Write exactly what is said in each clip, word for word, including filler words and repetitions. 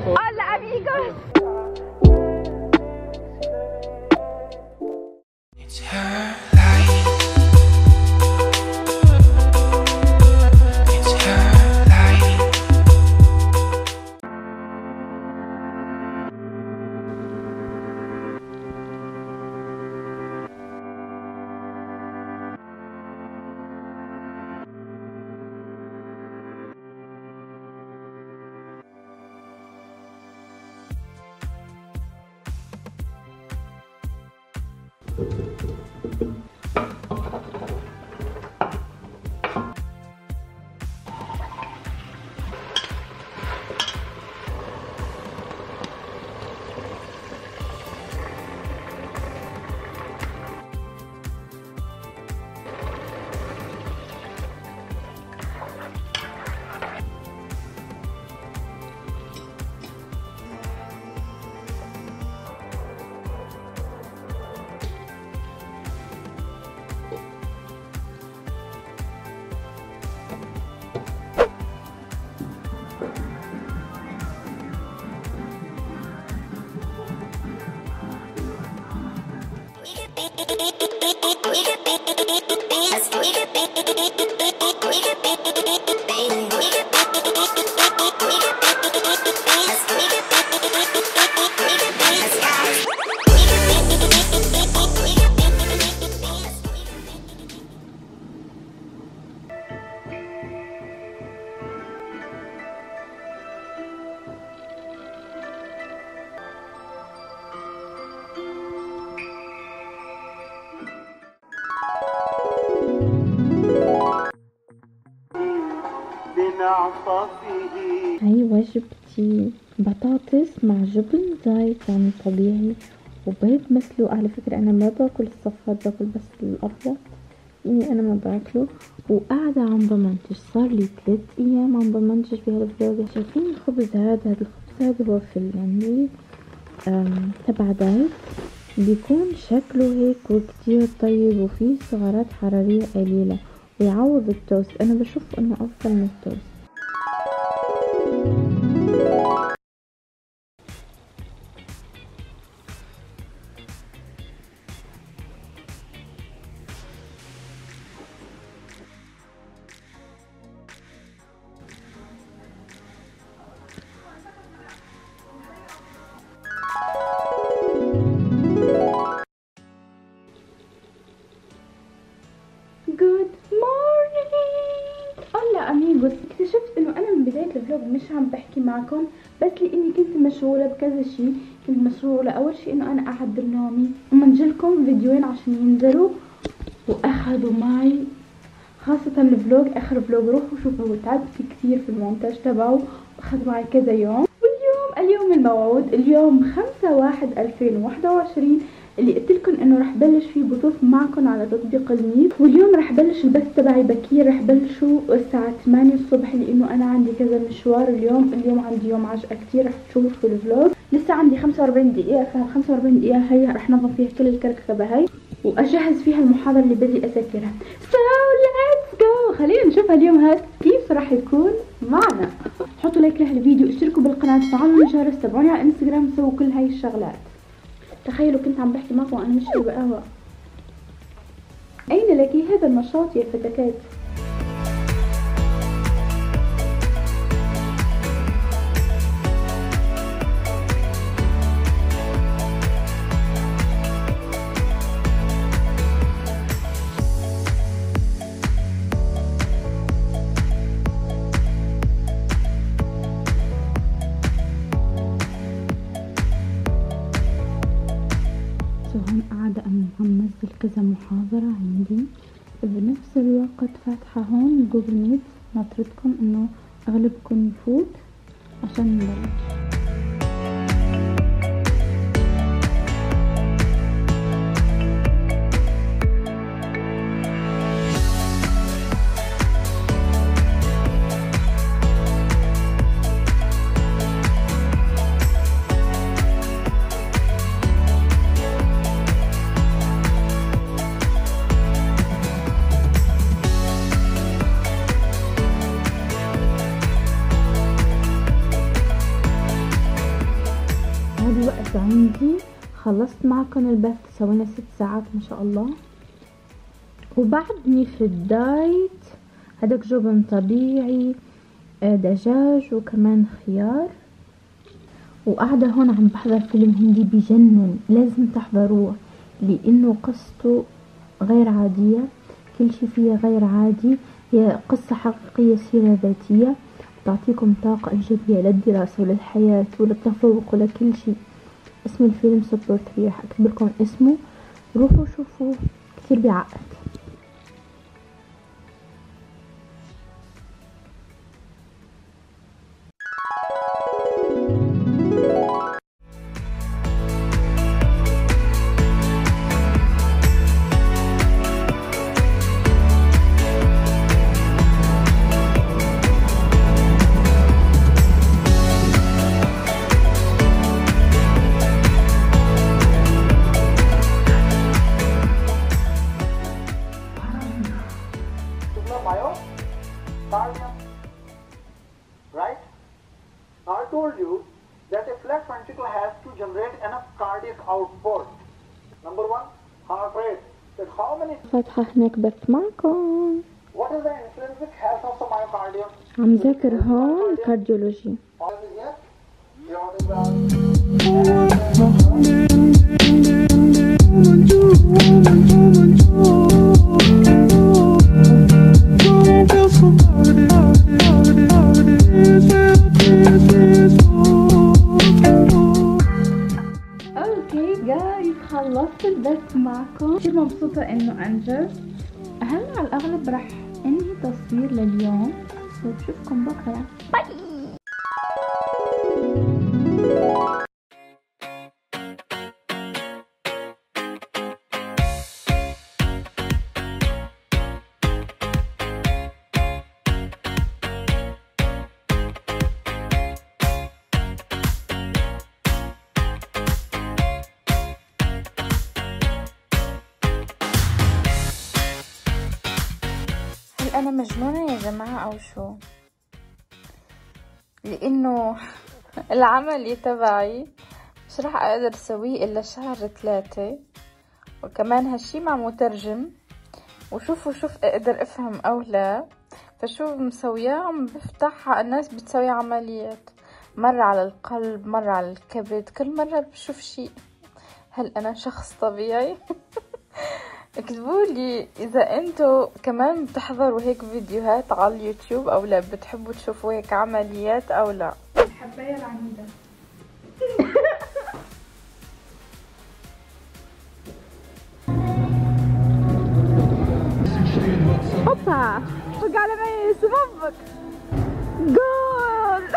Hola amigos. It's her life. It's her life. هاي وجبتي بطاطس مع جبن زايد يعني طبيعي وبيض مسلوق. على فكرة أنا ما باكل الصفار، باكل بس الأبيض، يعني أنا ما باكله. وقاعدة عم بمنتج، صار لي ثلاث أيام عم بمنتج بهالفلوج. شايفين الخبز هذا؟ هذا الخبز هذا هو في يعني تبع دايت، بيكون شكله هيك وكتير طيب وفيه سعرات حرارية قليلة ويعوض التوست. أنا بشوف إنه أفضل من التوست. جود مورنينج. هلا اميجوس، اكتشفت انه انا من بدايه الفلوج مش عم بحكي معكم بس لاني كنت مشغوله بكذا شيء. كنت مشغوله اول شيء انه انا اعدل نومي ومنجلكم فيديوين عشان ينزلوا، واخذوا معي خاصه الفلوج اخر فلوج. روحوا شوفوا، تعبت كثير في المونتاج تبعه واخذ معي كذا يوم. واليوم اليوم الموعود، اليوم خمسة واحد ألفين وواحد وعشرين اللي قلت لكم انه رح بلش فيه بثوث معكم على تطبيق الميت. واليوم رح بلش البث تبعي بكير، رح بلشوا الساعه ثمانية الصبح لانه انا عندي كذا مشوار اليوم. اليوم عندي يوم عجقه كثير رح تشوفوا في الفلوج. لسه عندي خمسة وأربعين دقيقه، فهال خمسة وأربعين دقيقه هي رح نظم فيها كل الكركبه هاي واجهز فيها المحاضره اللي بدي اذاكرها. سو ليتس جو، خلينا نشوف اليوم هاد كيف رح يكون معنا. حطوا لايك لهالفيديو، اشتركوا بالقناه، فعلوا الجرس، تابعوني على الانستغرام، سووا كل هاي الشغلات. تخيلوا كنت عم بحكي معكم وانا مش بقهوة. اين لك هذا النشاط يا فتكات؟ هون قاعدة أنا عم نزل كذا محاضرة عندي، بنفس الوقت فاتحة هون جوجل ميت ناطرتكم إنه أغلبكم يفوت عشان نبلش. الوقت عندي خلصت معكم البث، سوينا ست ساعات ما شاء الله. وبعدني في الدايت، هداك جبن طبيعي، دجاج وكمان خيار. وقاعدة هون عم بحضر فيلم هندي بجنن، لازم تحضروه لانه قصته غير عادية، كل شي فيها غير عادي. هي قصة حقيقية، سيرة ذاتية، تعطيكم طاقة إيجابية للدراسة وللحياة وللتفوق ولكل شيء. اسم الفيلم سبورت ثري، رح اكتب لكم اسمه، روحوا شوفوه، كثير بيعقد. Myocardium, right? Now I told you that a flat ventricle has to generate enough cardiac output. Number one, heart rate. That how many? فاتحة هناك بث معكم. What is the intrinsic health of the myocardium? عم ذاكر هون كارديولوجي. What is it? What اوكي جايز خلصت البث معكم، كثير مبسوطة انه انجز. هلا على الاغلب رح انهي تصوير لليوم، بشوفكم بكره، باي. أنا مجنونة يا جماعة أو شو؟ لأنه العمل تبعي مش راح أقدر أسويه إلا شهر ثلاثة، وكمان هالشي مع مترجم، وشوفوا شوف أقدر أفهم أو لا. فشو مسوياه؟ عم بفتح الناس بتسوي عمليات، مرة على القلب، مرة على الكبد، كل مرة بشوف شي. هل أنا شخص طبيعي؟ اكتبوا لي اذا انتو كمان بتحضروا هيك فيديوهات على اليوتيوب او لا، بتحبوا تشوفوا هيك عمليات او لا. الحباية العنيدة. اوبا فوق على ميس بابك جول.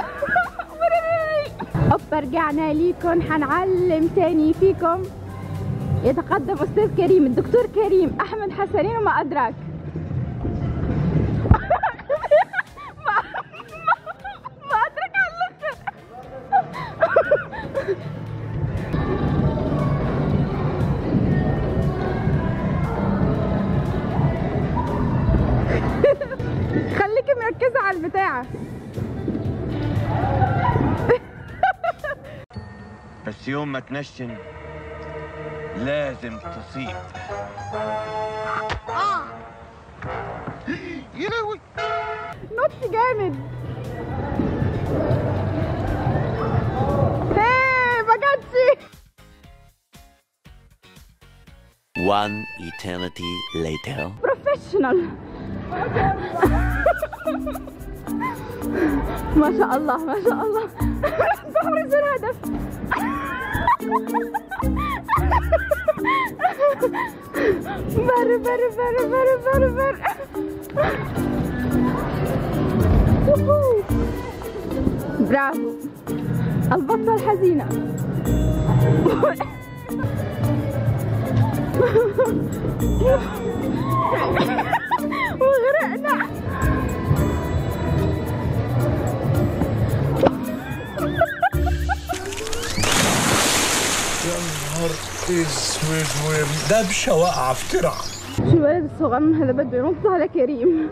اوبا رجعنا ليكم، حنعلم تاني فيكم. يتقدم أستاذ كريم، الدكتور كريم أحمد حسنين وما أدراك. ما ما أدرك على الآخر. خليكي مركزة على البتاعة. بس يوم ما تنشن لازم تصيب. آه يا لهوي نط جامد. ايه ما جاتش. One eternity later. بروفيشنال. ما شاء الله ما شاء الله. بحرز الهدف. بر بر بر بر بر بر. برافو. البطة الحزينة. وغرقنا. يا نهار اسود ودبشه واقعه في ترعه. شو الولد الصغنن هذا بده ينط على كريم.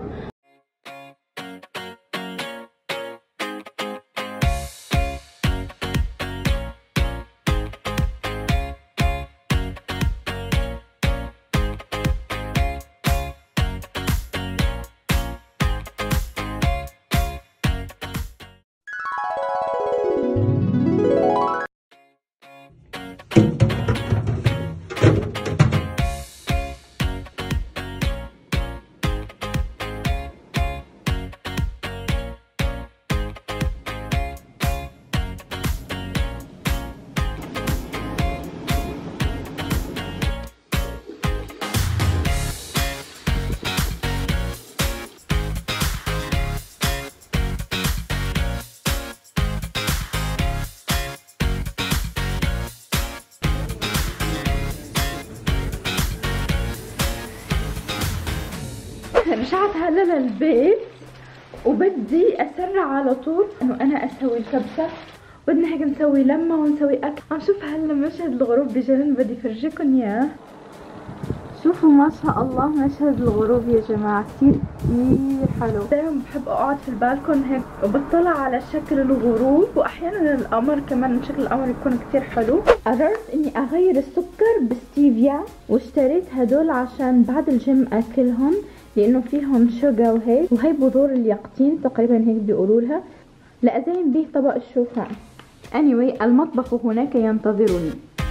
رجعت هلا للبيت وبدي اسرع على طول انه انا اسوي الكبسه. بدنا هيك نسوي لمه ونسوي اكل. عم شوف هلا مشهد الغروب بجنن، بدي فرجيكم اياه. شوفوا ما شاء الله مشهد الغروب يا جماعه، كثير كثير حلو. دايما بحب اقعد في البالكون هيك وبطلع على شكل الغروب، واحيانا القمر كمان شكل القمر يكون كثير حلو. قررت اني اغير السكر بستيفيا، واشتريت هدول عشان بعد الجيم اكلهم لانه فيهم شوجا وهيك، وهي بذور اليقطين تقريبا هيك بيقولوا لها، لازين به طبق الشوفان. anyway المطبخ هناك ينتظرني.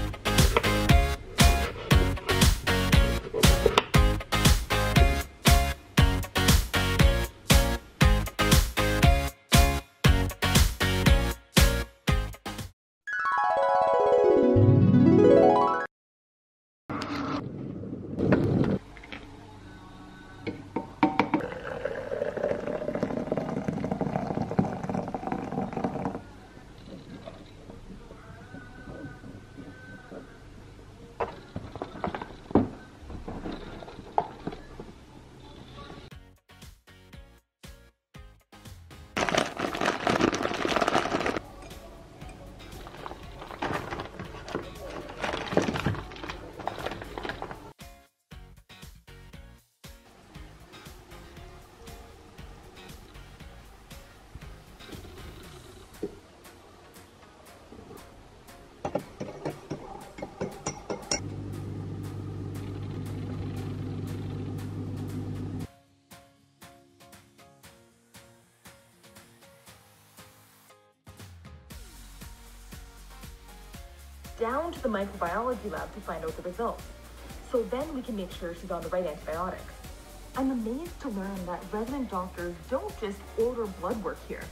down to the microbiology lab to find out the results. So then we can make sure she's on the right antibiotics. I'm amazed to learn that resident doctors don't just order blood work here.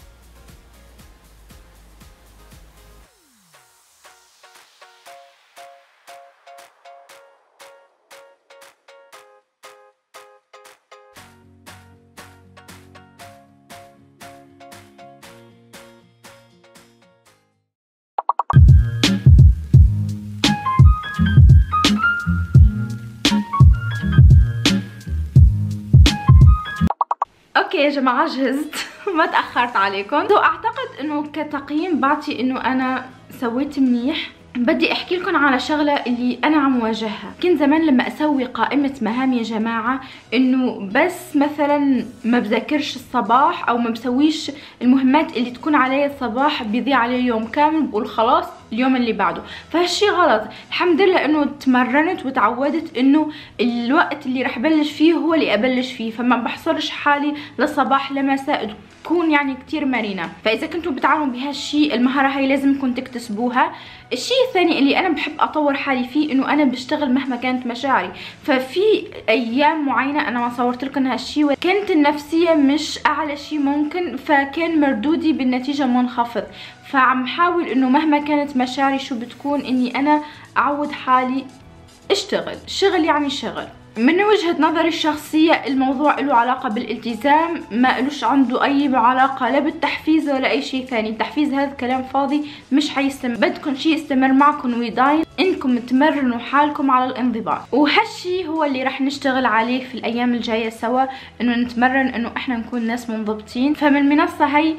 اوكي يا جماعه جهزت ما تاخرت عليكم. سو اعتقد انه كتقييم بعطي انه انا سويت منيح. بدي احكي لكم على شغله اللي انا عم واجهها. كنت زمان لما اسوي قائمه مهام يا جماعه انه بس مثلا ما بذاكرش الصباح او ما بسويش المهمات اللي تكون علي الصباح بيضيع علي اليوم كامل، بقول خلاص اليوم اللي بعده. فهالشي غلط. الحمد لله انه تمرنت وتعودت انه الوقت اللي رح بلش فيه هو اللي ابلش فيه، فما بحصرش حالي لصباح لمساء، تكون يعني كتير مرنه. فاذا كنتوا بتعانوا بهالشي المهاره هاي لازمكم تكتسبوها. الشيء الثاني اللي انا بحب اطور حالي فيه انه انا بشتغل مهما كانت مشاعري. ففي ايام معينه انا ما صورت لكم هالشيء كانت النفسيه مش اعلى شيء ممكن، فكان مردودي بالنتيجه منخفض. فعم حاول انه مهما كانت مشاعري شو بتكون اني انا اعود حالي اشتغل. شغل يعني شغل. من وجهة نظري الشخصية الموضوع له علاقة بالالتزام، ما لوش عنده اي علاقة لا بالتحفيز ولا اي شيء ثاني. التحفيز هذا كلام فاضي مش حيستمر. بدكم شيء يستمر معكم ويدايم، انكم تمرنوا حالكم على الانضباط، وهالشي هو اللي رح نشتغل عليه في الايام الجاية سوا، انه نتمرن انه احنا نكون ناس منضبطين. فمن المنصة هي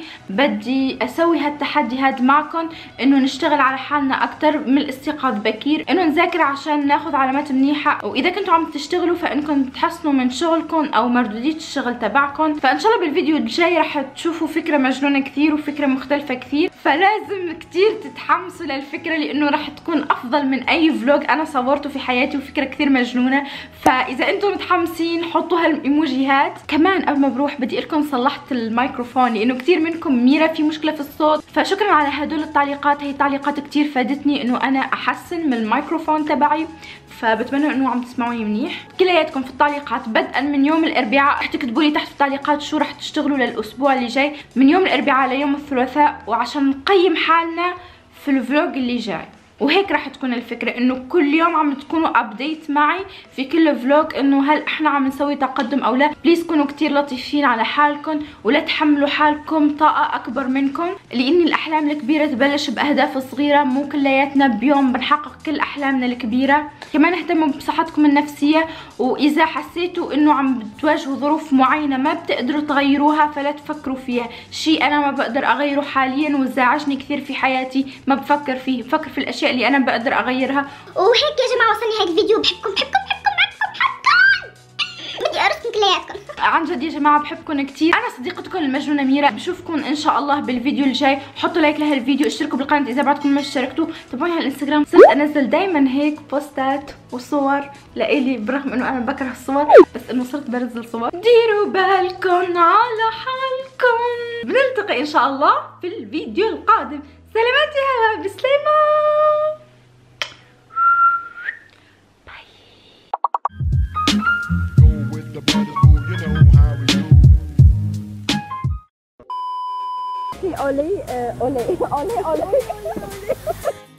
بدي اسوي هالتحدي هاد معكم، انه نشتغل على حالنا اكتر من الاستيقاظ بكير، انه نذاكر عشان ناخذ علامات منيحة، واذا كنتوا عم تشتغلوا فانكم تحسنوا من شغلكم او مردودية الشغل تبعكم. فان شاء الله بالفيديو الجاي رح تشوفوا فكرة مجنونة كثير وفكرة مختلفة كثير، فلازم كثير تتحمسوا للفكرة لانه رح تكون افضل من اي فلوج انا صورته في حياتي، وفكرة كثير مجنونة. فاذا انتم متحمسين حطوا هالايموجيهات. كمان قبل ما بروح بدي لكم صلحت الميكروفون لانه كثير منكم ميرا في مشكلة في الصوت، فشكرا على هدول التعليقات. هي تعليقات كثير فادتني انه انا احسن من الميكروفون تبعي، فبتمنى انه عم تسمعوني منيح. كلياتكم في التعليقات بدءا من يوم الاربعاء رح تكتبوا لي تحت في التعليقات شو رح تشتغلوا للاسبوع اللي جاي من يوم الاربعاء ليوم الثلاثاء، وعشان نقيم حالنا في الفلوج اللي جاي. وهيك راح تكون الفكرة انه كل يوم عم تكونوا ابديت معي في كل فلوج انه هل احنا عم نسوي تقدم او لا. بليز كونوا كتير لطيفين على حالكم ولا تحملوا حالكم طاقة اكبر منكم، لان الاحلام الكبيرة تبلش باهداف صغيرة. مو كلياتنا بيوم بنحقق كل احلامنا الكبيرة. كمان اهتموا بصحتكم النفسية، واذا حسيتوا انه عم بتواجهوا ظروف معينة ما بتقدروا تغيروها فلا تفكروا فيها. شيء انا ما بقدر اغيره حاليا وزعجني كثير في حياتي ما بفكر فيه، بفكر في الاشياء اللي انا بقدر اغيرها. وهيك يا جماعة وصلنا هيك الفيديو. بحبكم بحبكم بحبكم بحبكم بحبكم بدي ارسم كلياتكم. عن جد يا جماعه بحبكم كثير. انا صديقتكم المجنونه ميرا، بشوفكم ان شاء الله بالفيديو الجاي. حطوا لايك لهالفيديو، اشتركوا بالقناه اذا بعدكم ما اشتركتوا، تابعوني على الانستغرام. صرت انزل دائما هيك بوستات وصور لإلي برغم انه انا بكره الصور، بس انه صرت بنزل صور. ديروا بالكم على حالكم. بنلتقي ان شاء الله في الفيديو القادم. سلامات يا هلا بسلامه. Olé, euh, olé, olé, olé, olé.